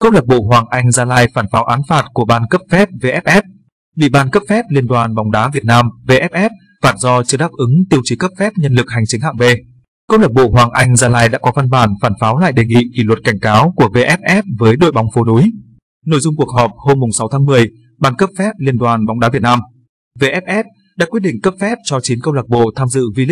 Câu lạc bộ Hoàng Anh Gia Lai phản pháo án phạt của ban cấp phép VFF. Bị ban cấp phép Liên đoàn bóng đá Việt Nam VFF phạt do chưa đáp ứng tiêu chí cấp phép nhân lực hành chính hạng B. Câu lạc bộ Hoàng Anh Gia Lai đã có văn bản phản pháo lại đề nghị kỷ luật cảnh cáo của VFF với đội bóng Phố Núi. Nội dung cuộc họp hôm 6 tháng 10, ban cấp phép Liên đoàn bóng đá Việt Nam VFF đã quyết định cấp phép cho 9 câu lạc bộ tham dự V-League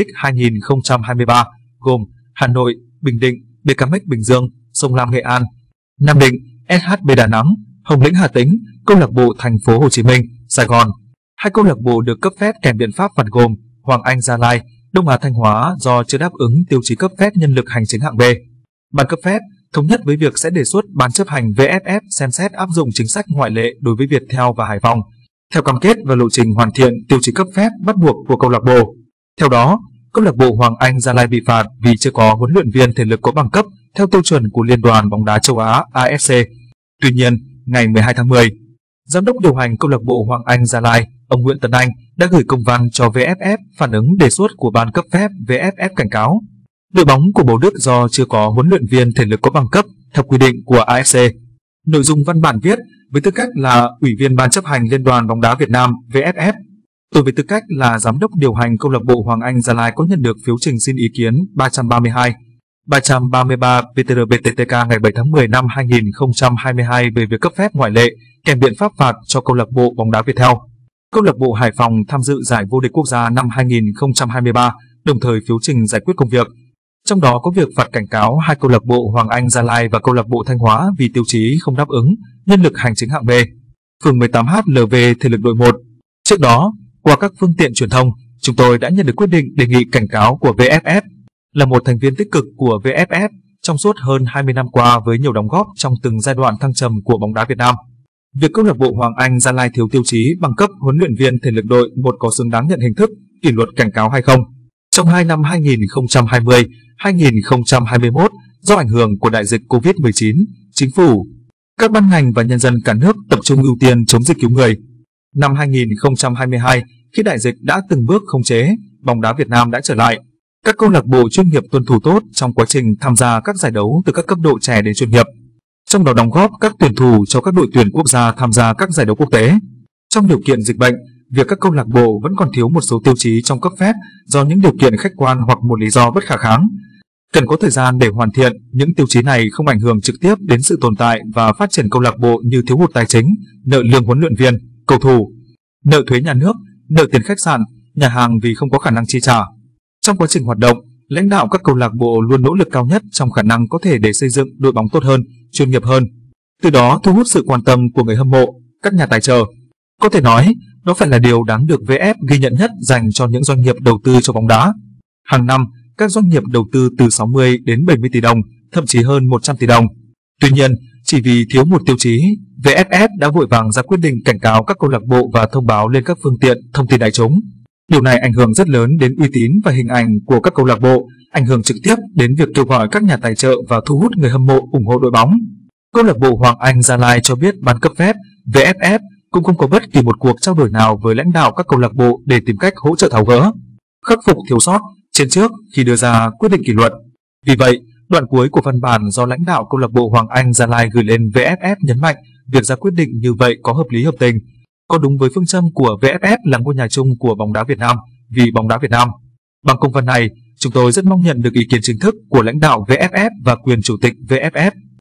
2023 gồm Hà Nội, Bình Định, BKMX Bình Dương, Sông Lam Nghệ An, Nam Định, SHB Đà Nẵng, Hồng Lĩnh Hà Tĩnh, câu lạc bộ Thành phố Hồ Chí Minh, Sài Gòn. 2 câu lạc bộ được cấp phép kèm biện pháp phạt gồm Hoàng Anh Gia Lai, Đông Á Thanh Hóa do chưa đáp ứng tiêu chí cấp phép nhân lực hành chính hạng B. Ban cấp phép thống nhất với việc sẽ đề xuất ban chấp hành VFF xem xét áp dụng chính sách ngoại lệ đối với Viettel và Hải Phòng theo cam kết và lộ trình hoàn thiện tiêu chí cấp phép bắt buộc của câu lạc bộ. Theo đó, câu lạc bộ Hoàng Anh Gia Lai bị phạt vì chưa có huấn luyện viên thể lực có bằng cấp theo tiêu chuẩn của Liên đoàn bóng đá châu Á AFC. Tuy nhiên, ngày 12 tháng 10, Giám đốc điều hành câu lạc bộ Hoàng Anh Gia Lai, ông Nguyễn Tấn Anh đã gửi công văn cho VFF phản ứng đề xuất của ban cấp phép VFF cảnh cáo đội bóng của Bầu Đức do chưa có huấn luyện viên thể lực có bằng cấp theo quy định của AFC. Nội dung văn bản viết: với tư cách là Ủy viên Ban chấp hành Liên đoàn bóng đá Việt Nam VFF, tôi với tư cách là Giám đốc điều hành câu lạc bộ Hoàng Anh Gia Lai có nhận được phiếu trình xin ý kiến 332, 333 PTR-BTTK ngày 7 tháng 10 năm 2022 về việc cấp phép ngoại lệ kèm biện pháp phạt cho câu lạc bộ bóng đá Viettel. Câu lạc bộ Hải Phòng tham dự giải vô địch quốc gia năm 2023, đồng thời phiếu trình giải quyết công việc. Trong đó có việc phạt cảnh cáo 2 câu lạc bộ Hoàng Anh Gia Lai và câu lạc bộ Thanh Hóa vì tiêu chí không đáp ứng nhân lực hành chính hạng B. Phường 18HLV thể lực đội 1. Trước đó, qua các phương tiện truyền thông, chúng tôi đã nhận được quyết định đề nghị cảnh cáo của VFF. Là một thành viên tích cực của VFF trong suốt hơn 20 năm qua với nhiều đóng góp trong từng giai đoạn thăng trầm của bóng đá Việt Nam, việc câu lạc bộ Hoàng Anh Gia Lai thiếu tiêu chí bằng cấp huấn luyện viên thể lực đội 1 có xứng đáng nhận hình thức kỷ luật cảnh cáo hay không? Trong 2 năm 2020-2021, do ảnh hưởng của đại dịch Covid-19, chính phủ, các ban ngành và nhân dân cả nước tập trung ưu tiên chống dịch cứu người. Năm 2022, khi đại dịch đã từng bước khống chế, bóng đá Việt Nam đã trở lại. Các câu lạc bộ chuyên nghiệp tuân thủ tốt trong quá trình tham gia các giải đấu từ các cấp độ trẻ đến chuyên nghiệp, trong đó đóng góp các tuyển thủ cho các đội tuyển quốc gia tham gia các giải đấu quốc tế. Trong điều kiện dịch bệnh, việc các câu lạc bộ vẫn còn thiếu một số tiêu chí trong cấp phép do những điều kiện khách quan hoặc một lý do bất khả kháng. Cần có thời gian để hoàn thiện, những tiêu chí này không ảnh hưởng trực tiếp đến sự tồn tại và phát triển câu lạc bộ như thiếu hụt tài chính, nợ lương huấn luyện viên, cầu thủ, nợ thuế nhà nước, nợ tiền khách sạn, nhà hàng vì không có khả năng chi trả. Trong quá trình hoạt động, lãnh đạo các câu lạc bộ luôn nỗ lực cao nhất trong khả năng có thể để xây dựng đội bóng tốt hơn, chuyên nghiệp hơn. Từ đó thu hút sự quan tâm của người hâm mộ, các nhà tài trợ. Có thể nói, đó phải là điều đáng được VF ghi nhận nhất dành cho những doanh nghiệp đầu tư cho bóng đá. Hàng năm, các doanh nghiệp đầu tư từ 60 đến 70 tỷ đồng, thậm chí hơn 100 tỷ đồng. Tuy nhiên, chỉ vì thiếu một tiêu chí, VFF đã vội vàng ra quyết định cảnh cáo các câu lạc bộ và thông báo lên các phương tiện thông tin đại chúng. Điều này ảnh hưởng rất lớn đến uy tín và hình ảnh của các câu lạc bộ, ảnh hưởng trực tiếp đến việc kêu gọi các nhà tài trợ và thu hút người hâm mộ ủng hộ đội bóng. Câu lạc bộ Hoàng Anh Gia Lai cho biết ban cấp phép VFF cũng không có bất kỳ một cuộc trao đổi nào với lãnh đạo các câu lạc bộ để tìm cách hỗ trợ tháo gỡ, khắc phục thiếu sót trên trước khi đưa ra quyết định kỷ luật. Vì vậy, đoạn cuối của văn bản do lãnh đạo câu lạc bộ Hoàng Anh Gia Lai gửi lên VFF nhấn mạnh việc ra quyết định như vậy có hợp lý hợp tình, có đúng với phương châm của VFF là ngôi nhà chung của bóng đá Việt Nam, vì bóng đá Việt Nam. Bằng công văn này, chúng tôi rất mong nhận được ý kiến chính thức của lãnh đạo VFF và quyền chủ tịch VFF.